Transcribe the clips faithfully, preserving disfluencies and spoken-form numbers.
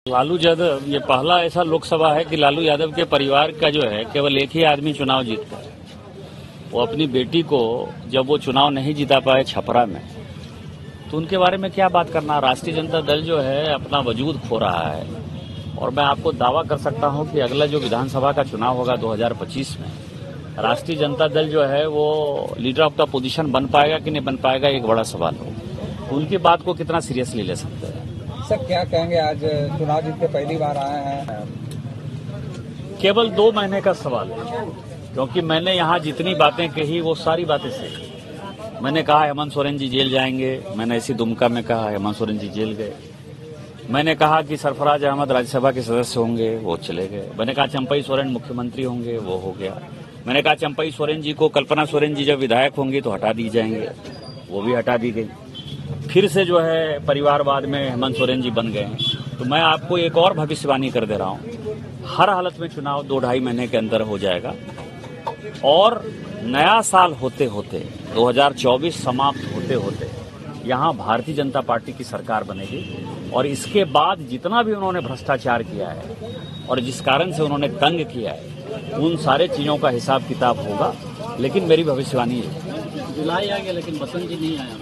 लालू यादव ये पहला ऐसा लोकसभा है कि लालू यादव के परिवार का जो है केवल एक ही आदमी चुनाव जीतता है। वो अपनी बेटी को जब वो चुनाव नहीं जीता पाए छपरा में, तो उनके बारे में क्या बात करना। राष्ट्रीय जनता दल जो है अपना वजूद खो रहा है और मैं आपको दावा कर सकता हूं कि अगला जो विधानसभा का चुनाव होगा दो हज़ार पच्चीस में, राष्ट्रीय जनता दल जो है वो लीडर ऑफ द पोजीशन बन पाएगा कि नहीं बन पाएगा, एक बड़ा सवाल हो। उनकी बात को कितना सीरियसली ले सकते हैं। सर क्या कहेंगे, आज चुनाव जीत के पहली बार आए हैं? केवल दो महीने का सवाल है, क्योंकि मैंने यहाँ जितनी बातें कही वो सारी बातें सही। मैंने कहा हेमंत सोरेन जी जेल जाएंगे, मैंने इसी दुमका में कहा हेमंत सोरेन जी जेल गए। मैंने कहा कि सरफराज अहमद राज्यसभा के सदस्य होंगे, वो चले गए। मैंने कहा चंपई सोरेन मुख्यमंत्री होंगे, वो हो गया। मैंने कहा चंपई सोरेन जी को कल्पना सोरेन जी जब विधायक होंगी तो हटा दी जाएंगे, वो भी हटा दी गई। फिर से जो है परिवारवाद में हेमंत सोरेन जी बन गए हैं। तो मैं आपको एक और भविष्यवाणी कर दे रहा हूं, हर हालत में चुनाव दो ढाई महीने के अंदर हो जाएगा और नया साल होते होते दो हज़ार चौबीस समाप्त होते होते यहां भारतीय जनता पार्टी की सरकार बनेगी। और इसके बाद जितना भी उन्होंने भ्रष्टाचार किया है और जिस कारण से उन्होंने तंग किया है, उन सारे चीजों का हिसाब किताब होगा। लेकिन मेरी भविष्यवाणी है, जुलाई आ गया लेकिन बसंत जी नहीं आया।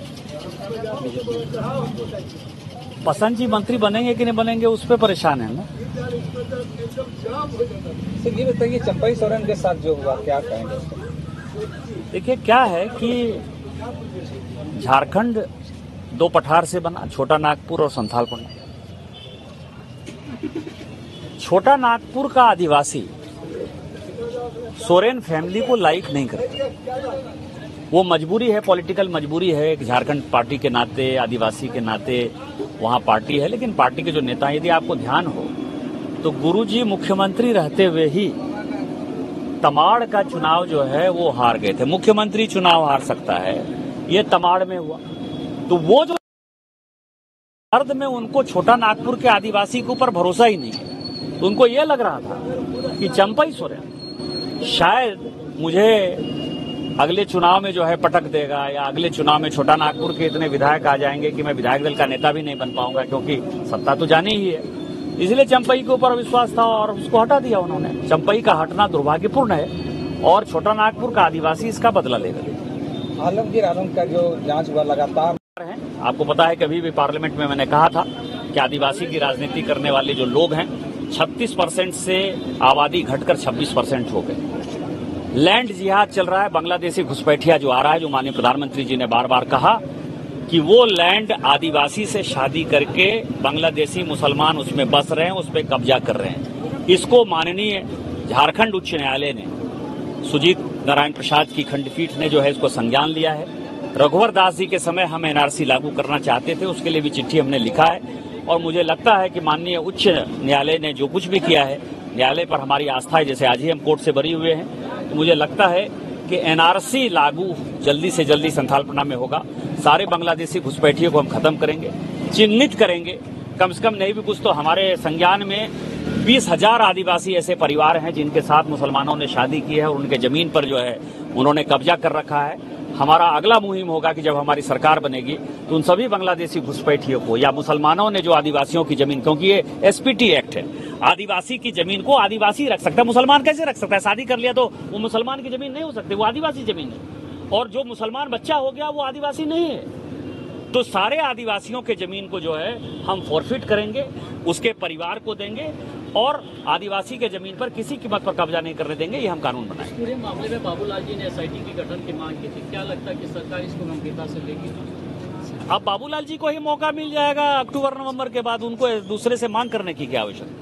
बसंत जी मंत्री बनेंगे कि नहीं बनेंगे उस पर परेशान है ना। सर ये बताइए चंपई सोरेन के साथ जो हुआ क्या कहेंगे? देखिए क्या है कि झारखंड दो पठार से बना, छोटा नागपुर और संथालपुर। छोटा नागपुर का आदिवासी सोरेन फैमिली को लाइक नहीं करता। वो मजबूरी है, पॉलिटिकल मजबूरी है कि झारखंड पार्टी के नाते, आदिवासी के नाते वहां पार्टी है। लेकिन पार्टी के जो नेता, यदि आपको ध्यान हो तो गुरुजी मुख्यमंत्री रहते हुए ही तमाड़ का चुनाव जो है वो हार गए थे। मुख्यमंत्री चुनाव हार सकता है, ये तमाड़ में हुआ। तो वो जो अर्ध में उनको छोटा नागपुर के आदिवासी के ऊपर भरोसा ही नहीं है। तो उनको ये लग रहा था कि चंपई सोरेन शायद मुझे अगले चुनाव में जो है पटक देगा, या अगले चुनाव में छोटा नागपुर के इतने विधायक आ जाएंगे कि मैं विधायक दल का नेता भी नहीं बन पाऊंगा, क्योंकि सत्ता तो जानी ही है। इसलिए चंपई के ऊपर विश्वास था और उसको हटा दिया उन्होंने। चंपई का हटना दुर्भाग्यपूर्ण है और छोटा नागपुर का आदिवासी इसका बदला लेगा। आलमगीर आलम का जो जांच हुआ लगातार है, आपको पता है कभी भी पार्लियामेंट में मैंने कहा था कि आदिवासी की राजनीति करने वाले जो लोग हैं, छत्तीस परसेंट से आबादी घटकर छब्बीस परसेंट हो गए। लैंड जिहाद चल रहा है, बांग्लादेशी घुसपैठिया जो आ रहा है, जो माननीय प्रधानमंत्री जी ने बार बार कहा कि वो लैंड आदिवासी से शादी करके बांग्लादेशी मुसलमान उसमें बस रहे हैं, उस पर कब्जा कर रहे हैं। इसको माननीय झारखंड उच्च न्यायालय ने, सुजीत नारायण प्रसाद की खंडपीठ ने जो है इसको संज्ञान लिया है। रघुवर दास जी के समय हम एनआरसी लागू करना चाहते थे, उसके लिए भी चिट्ठी हमने लिखा है। और मुझे लगता है कि माननीय उच्च न्यायालय ने जो कुछ भी किया है, न्यायालय पर हमारी आस्था है। जैसे आज ही हम कोर्ट से बरी हुए हैं, तो मुझे लगता है कि एनआरसी लागू जल्दी से जल्दी संथालपना में होगा। सारे बांग्लादेशी घुसपैठियों को हम खत्म करेंगे, चिन्हित करेंगे। कम से कम नहीं भी कुछ तो हमारे संज्ञान में बीस हजार आदिवासी ऐसे परिवार हैं जिनके साथ मुसलमानों ने शादी की है और उनके जमीन पर जो है उन्होंने कब्जा कर रखा है। हमारा अगला मुहिम होगा कि जब हमारी सरकार बनेगी तो उन सभी बांग्लादेशी घुसपैठियों को या मुसलमानों ने जो आदिवासियों की जमीन, क्योंकि ये एसपीटी एक्ट है, आदिवासी की जमीन को आदिवासी रख सकता है, मुसलमान कैसे रख सकता है? शादी कर लिया तो वो मुसलमान की जमीन नहीं हो सकती, वो आदिवासी जमीन है। और जो मुसलमान बच्चा हो गया वो आदिवासी नहीं है। तो सारे आदिवासियों के जमीन को जो है हम फॉरफिट करेंगे, उसके परिवार को देंगे और आदिवासी के जमीन पर किसी कीमत पर कब्जा नहीं करने देंगे। ये हम कानून बनाएंगे। पूरे मामले में बाबूलाल जी ने एसआईटी की गठन की मांग की थी, क्या लगता है कि सरकार इसको गंभीरता से लेगी? अब बाबूलाल जी को ही मौका मिल जाएगा अक्टूबर नवंबर के बाद, उनको दूसरे से मांग करने की क्या आवश्यकता।